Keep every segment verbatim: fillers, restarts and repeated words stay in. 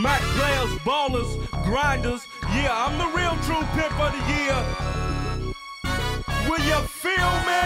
Mac players, ballers, grinders. Yeah, I'm the real true pimp of the year. Will you feel me?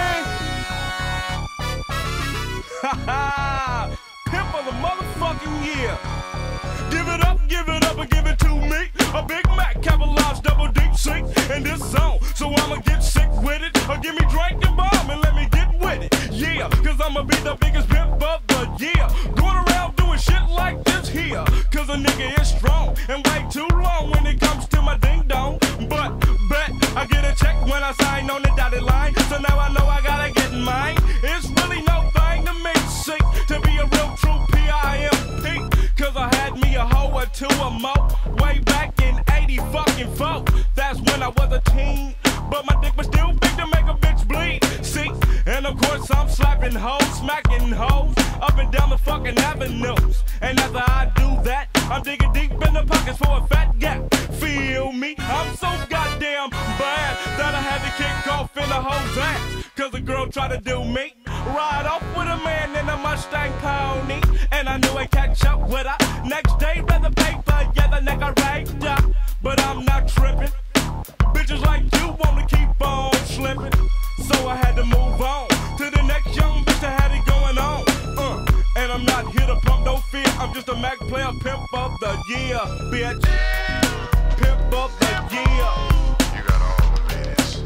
Ha ha! Pimp of the motherfucking year. Give it up, give it up, and give it to me. A Big Mac, capitalized, double deep sink in this zone. So I'ma get sick with it, or give me drink and bomb and let me get with it. Yeah, cause I'ma be the biggest pimp of the year. Going around doing shit like this here. Cause a nigga is strong and way too long when it comes to my ding dong. But bet I get a check when I sign on the dotted line. So now I know I gotta get mine. It's really no thing to me, sick to be a real true P I M P. Cause I had me a hoe or two or more way back in eighty fucking four. That's when I was a teen, but my dick was still big to make a bitch bleed. See, and of course I'm slapping hoes, smacking hoes up and down the fucking avenues. And after I do that, I'm digging deep in the pockets for a fat gap. Feel me? I'm so goddamn bad that I had to kick off in a hoe's ass. Cause a girl tried to do me. Ride off with a man in a Mustang pony. And I knew I'd catch up with her. Next day, read the paper, yeah, the neck I raped up. But I'm not tripping. Bitches like you wanna keep on slipping. So I had to move on to the next young bitch that had it going on. Uh, and I'm not here to pump no fear. I'm just a Mac player, pimp of the year, bitch. Pimp of the year. You got all the ladies.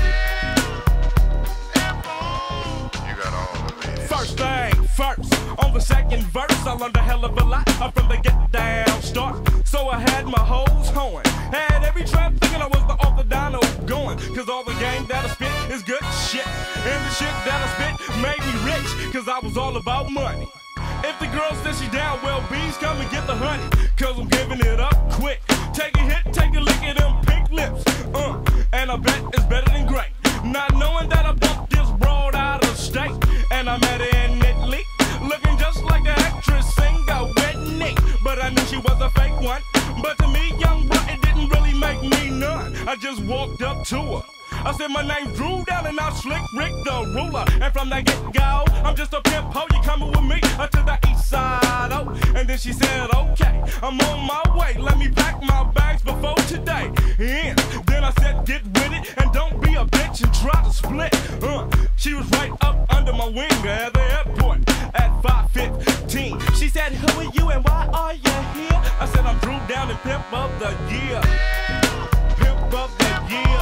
You got all the ladies. First thing first, on the second verse, I learned a hell of a lot. I'm from the get down start. So I had my hoes hoeing. Had every trap thinking I was the off the dyno going. Cause all the game that I spit is good shit. And the shit that I spit made me rich. Cause I was all about money. If the girl says she down, well, bees come and get the honey. Cause I'm giving it up quick. Take a hit, take a lick at them pink lips. Uh, and I bet it's better than great. Not knowing that I bumped this broad out of state. And I met her in Italy, looking just like the actress singer Whitney. But I knew she was a fake one. But to me, young bro, it didn't really make me none. I just walked up to her. I said my name's Drew down and I'm Slick Rick the ruler. And from that get-go, I'm just a pimp ho. You coming with me uh, to the east side, oh. And then she said, okay, I'm on my way. Let me pack my bags before today. And then I said, get with it and don't be a bitch and try to split. Uh, she was right up under my wing at the airport at five fifteen. She said, who are you and why are you here? I said, I'm Drew down and pimp of the year. Pimp of the year.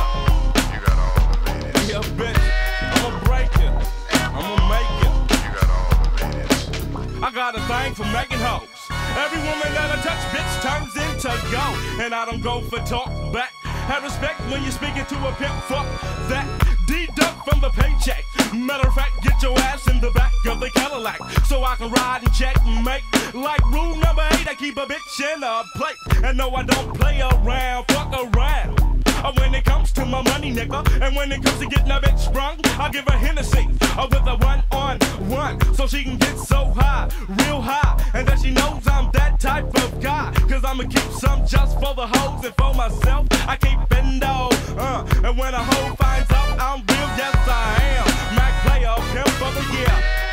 Yeah, bitch, I'ma break it, I'ma make it. You got all the ladies. I got a thing for making hoes. Every woman that I touch, bitch, turns into gold. And I don't go for talk back. Have respect when you're speaking to a pimp, fuck that. Deduct from the paycheck. Matter of fact, get your ass in the back of the Cadillac so I can ride and check and make. Like rule number eight, I keep a bitch in a plate. And no, I don't play around, fuck around. When it comes to my money, nigga, and when it comes to getting a bitch sprung, I give her Hennessy uh, with a one on one, so she can get so high, real high, and that she knows I'm that type of guy. Cause I'ma keep some just for the hoes and for myself. I keep endo, uh, and when a hoe finds out I'm real, yes I am. Mac player, pimp of the year.